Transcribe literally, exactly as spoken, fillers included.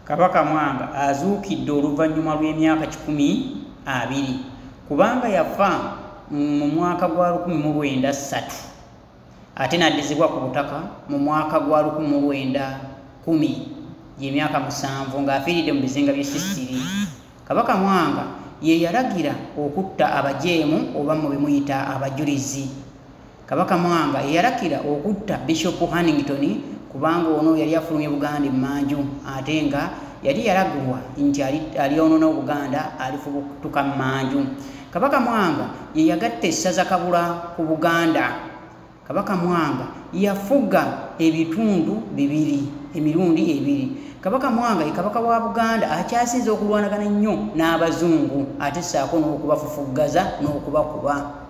Kabaka Mwanga azuukidde oluvannyuma lw'emyaka kikumi abiri kubanga yafa mu mwaka gwa lukumi mu lwenda ssatu ate n'addizibwa ku butaka mu mwaka gwa lukumi mu lwenda kumi y'emyaka musanvu ng'afiiridde mu bizinga by'e Sisiri. Kabaka Mwanga ye yalagira okutta abajeemu oba mu bimuyita abajulizi. Kabaka Mwanga ye yalagira okutta Bishop Hannington kubanga ono yali afulumye Buganda emmanju ate nga yali yalagulwa nti ali onoona Buganda alifubutuka mmanju. Kabaka Mwanga ye yagatta essaza Kabula ku Buganda. Kabaka Mwanga yafuga ebitundu bibiri emirundi ebiri. Kabaka Mwanga ye kabaka wa Buganda akyasinze okulwanagana nnyo n'abazungu ate ssaako n'okubafufuggaza n'okubakuba.